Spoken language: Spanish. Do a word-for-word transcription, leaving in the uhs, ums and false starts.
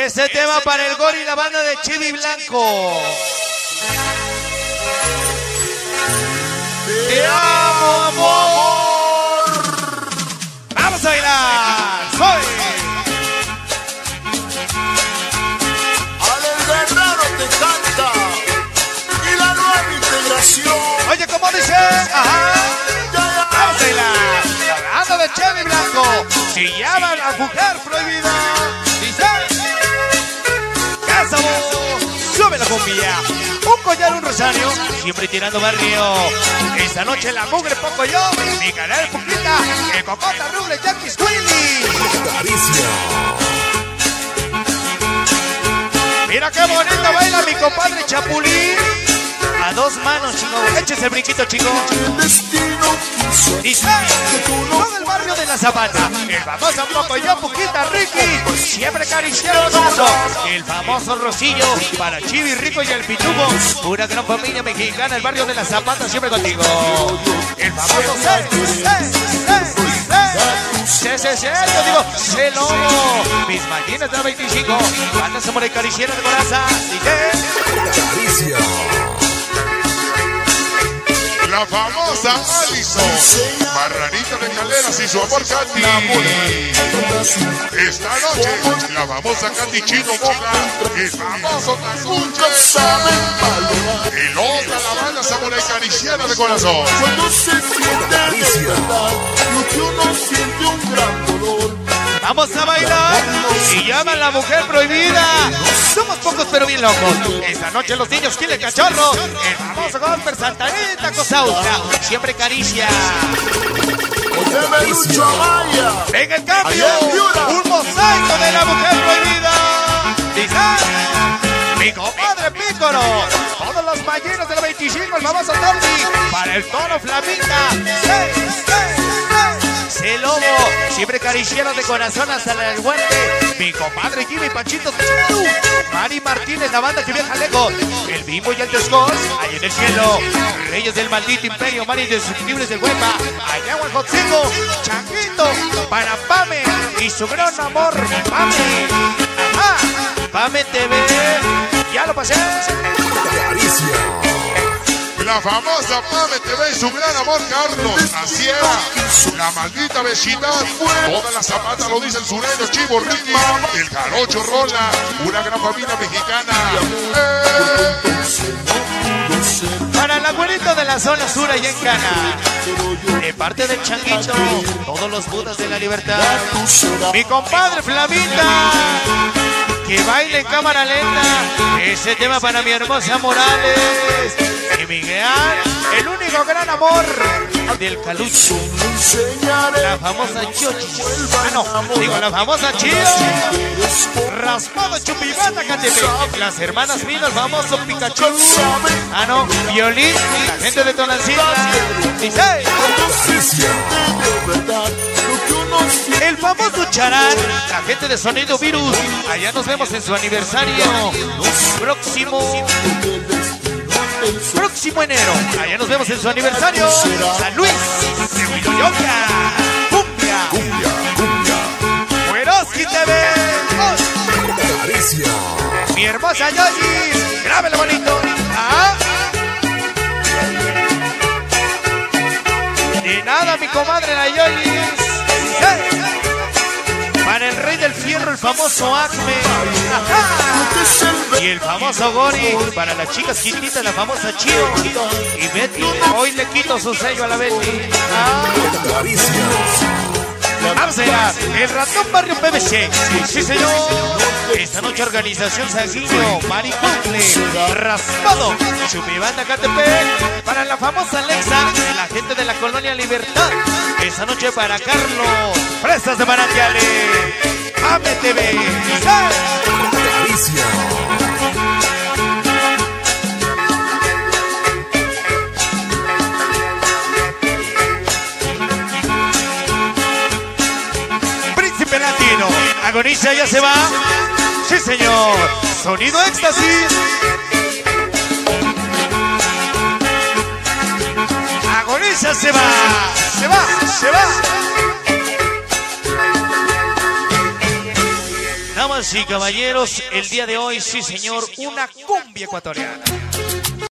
Ese tema para el Gori y la banda de Chevy Blanco. Te amo, amor. Vamos a bailar. Soy. Ale Guerrero te canta. Y la nueva integración. Oye, ¿cómo dice? Ajá. Vamos a bailar. La banda de Chevy Blanco. Si llaman a mujer prohibida. Dice. Casa, sube la cumbia. Un collar, un rosario, siempre tirando barrio. Esta noche la mugre poco yo, mi canal Puquita, el Cocota, Ruble, Yankees, Willy. Mira qué bonito baila mi compadre Chapulín. A dos manos, chico. Échese el brinquito, chico. Dice, todo el barrio de la Zapata. El famoso Poco yo, Puquita, Ricky. Siempre acariciando el brazo. El famoso Rosillo para Chivi, Rico y el Pitubo. Una gran familia mexicana, el barrio de la Zapata, siempre contigo. El famoso C, C, C, yo digo, C Lobo. Mis máquinas de la veinticinco. Banda Samurai Cariciera de Coraza. Dice, Caricia. La famosa Alison, Marranita de Caleras y su amor Katy. Esta noche, la famosa Katy Chino Boca, el famoso Tacucho, el otra, la banda Samurai Cariciera de Corazón. Cuando se siente de verdad, lo que uno siente un gran dolor. Vamos a bailar y llaman la mujer prohibida. Somos pocos pero bien locos. Esta noche los niños quieren cachorro. El famoso golper Santa Anita Cosauta. Siempre caricia. Venga el cambio. Un mosaico de la mujer prohibida. Dice mi compadre Pícoro. Todos los ballenos de la veinticinco. El famoso Tommy. Para el tono flamita. ¡Seis, seis! El Lobo, siempre cariciero de corazón hasta el guante. Mi compadre Jimmy Panchito, Mari Martínez, la banda que viaja lejos. El Bimbo y el Descos, ahí en el cielo. Reyes del maldito imperio, Mari indestructibles del Huepa. Allá Huajotzingo, Changuito, para Pame y su gran amor, Pame. Ajá, Pame T V, ya lo pasé. La famosa Pame T V y su gran amor Carlos Asiera. La maldita vecindad. Toda la Zapata lo dice el sureño Chivo Ricky. El Jarocho Rola. Una gran familia mexicana. ¡Eh! Para el abuelito de la zona sur allá en Cana. De parte del Changuito. Todos los budas de la libertad. Mi compadre Flamita. Que baile en cámara lenta. Ese tema para mi hermosa Morales. Y Miguel, el único gran amor del Calucho. La famosa Chochi. Ah, no, digo la famosa Chio. Raspado Chupibata Catepec. Las hermanas Mino, el famoso Pikachu. Ah, no, Violín. La gente de Tonancita. Dice. El famoso Charán. La gente de Sonido Virus. Allá nos vemos en su aniversario. Próximo. Próximo enero, allá nos vemos en su aniversario. San Luis, de Huiloyoca. Cumbia, cumbia, cumbia. Fueroski T V. Oh. Mi hermosa Yoyis, grábelo bonito. ¿Ah? De nada, mi comadre la Yoyis. ¡Hey! Para el rey del fierro, el famoso Acme. Ajá. Y el famoso Gori. Para las chicas quintitas, la famosa Chio. Y Betty. Hoy le quito su sello a la Betty. Ah. Vamos allá. El ratón barrio P V C. Sí, señor. Esta noche organización Sanguíneo. Maricumple. Raspado. Chupibanda Catepec. Para la famosa Alexa. La gente de la colonia Libertad. Esta noche para Carlos. Fresas de Manantiales. Pame T V. Príncipe Latino. Agoniza ya se va. Sí, señor. Sonido éxtasis. Agoniza se va. Se va, se va. Damas y caballeros, el día de hoy, sí señor, una cumbia ecuatoriana.